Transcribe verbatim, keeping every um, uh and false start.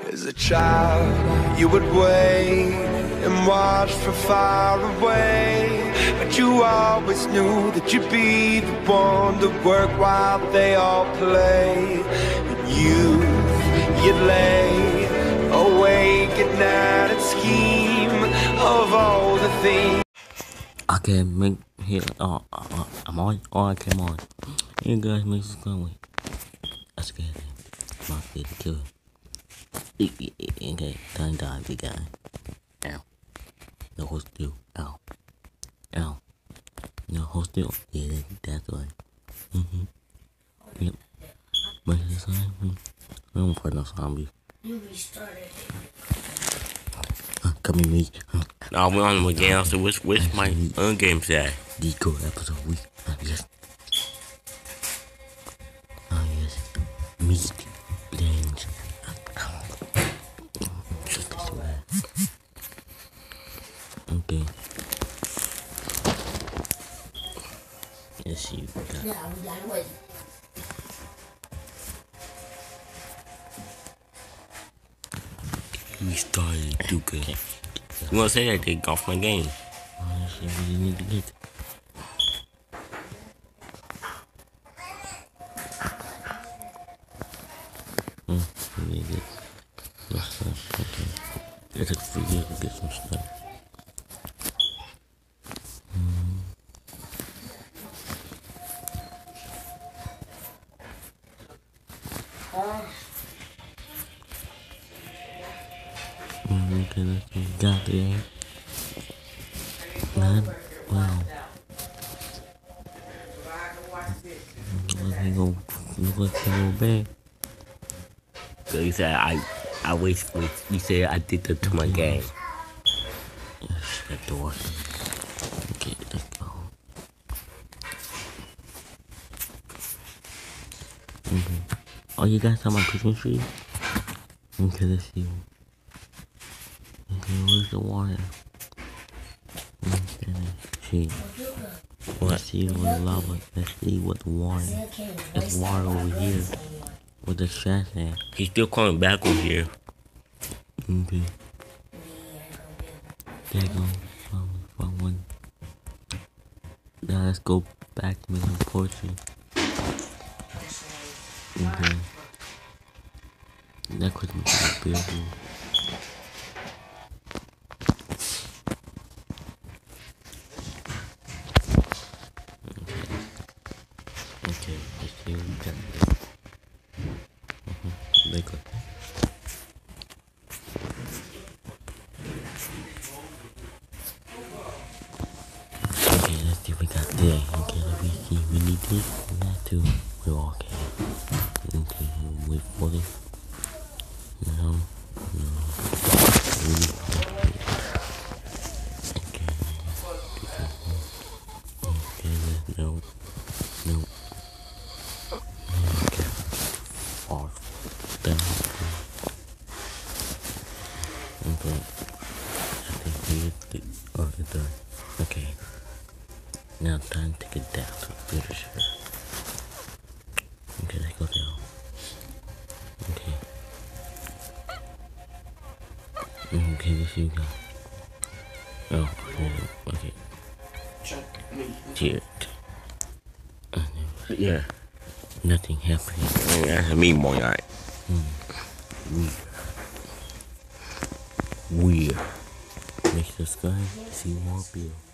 As a child, you would wait and watch from far away, but you always knew that you'd be the one to work while they all play. And you, you'd lay awake at night and scheme of all the things. Okay, make here. Oh, uh, I'm on. Oh, okay, I'm on. Hey guys, make this going. That's good. My favorite killer. Okay, time die, big guy. Ow. No hold still. Ow. Ow. No hold still. Yeah, that, that's right. Mm-hmm. Yep. But this time, I don't fight no zombie. You restarted. Uh, come here, me. Uh, no, we're on the game. So which which my own game say? Deco episode week. Uh, yes. Oh yes. Meat. Brains. Okay. Let's see what we got. Yeah, we got away. We started too good. Okay. You wanna say that they golf my game? Honestly, what do you need to get? Hmm, we need to get some stuff. Okay. It took three years to get some stuff. Hmm. Mm, okay, let's see. Got there. Not wow. Look like go. Look like they go back. So you said I I waste you said I did that to my game. Yes, that door. Okay, let's go. Okay. Oh, you guys saw my Christmas tree? Okay, let's see. Okay, where's the water? Okay, let's see. Let's see what the lava. Let's see what the water. There's water over here. With the trash at. He's still coming back over here. Okay. There you go. Um, wrong one. Now let's go back to making poetry. Okay. That could be beautiful. Okay. Okay, let's see what we got there. Mm-hmm. They go. Okay, let's see what we got there. Okay, let me see. We need this and that too. We're okay. Okay, wait for it. No, no. We need okay. Okay, no, no. Okay. Off. Done. Okay. I think we did. Oh, it's done. Okay. Now time to get down to the leadership. Okay, let's go down. Okay. Okay, this you got. Oh, okay. Cheers. Yeah. Nothing happening. That's me more like. Hmm. Weird. Weird. Make the sky see more beautiful.